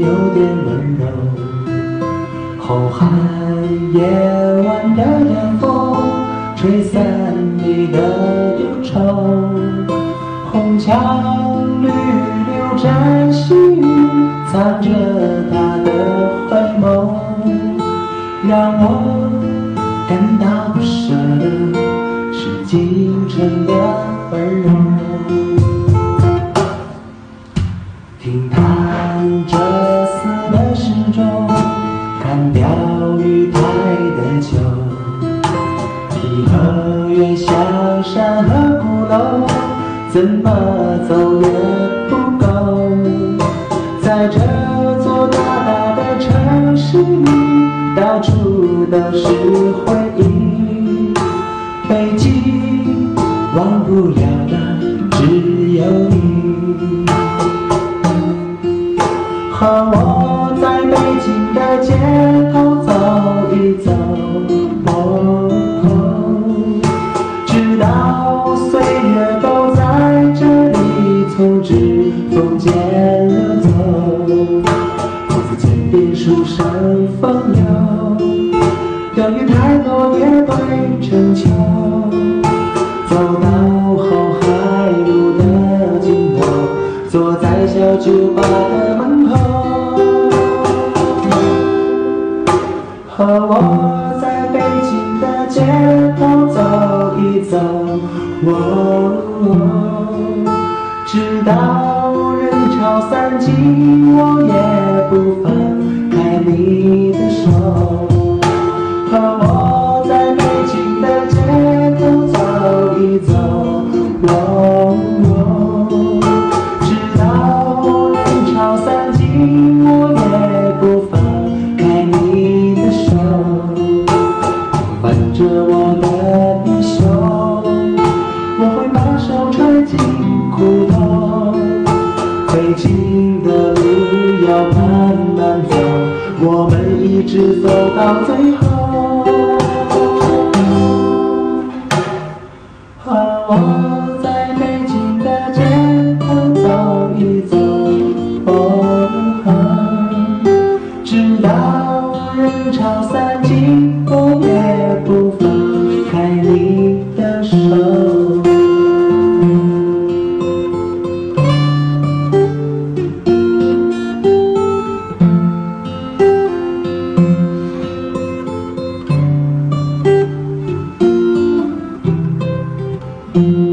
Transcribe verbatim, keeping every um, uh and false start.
有点温柔。后海夜晚的凉风，吹散你的忧愁。红墙绿柳沾细雨，藏着他的回眸，让我感到不舍的是京城的温柔。听弹着丝的时钟，看钓鱼台的酒，颐和园小山和鼓楼，怎么走也不够。在这座大大的城市里，到处都是回忆。北京忘不了的只有你。和我在北京的街头走一走，哦哦，直到岁月都在这里从指缝间流走。房子前边树上风流，钓鱼台落叶对成秋。走到后海路的尽头，坐在小酒吧的门口，和我在北京的街头走一走，哦哦，直到人潮散尽，我也不放开你的手。和我在北京的街头走一走，哦哦，直到人潮散尽，我也不放开你的手。挽着我的衣袖，我会把手揣进裤头。北京的路要慢慢走，我们一直走到最后。和我在北京的街头走一走，哦哦，直到人潮散尽，我也不放开你的手。嗯。